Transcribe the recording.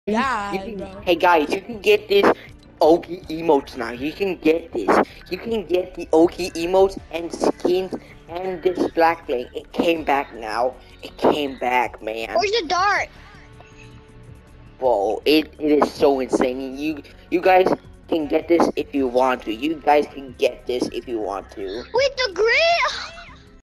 Yeah, bro. Hey guys, you can get this OP emotes now. You can get this. You can get the OP emotes and skins and this black thing. It came back now. It came back, man. Where's the dart? Whoa, it is so insane. You guys can get this if you want to. You guys can get this if you want to. Wait, the grid?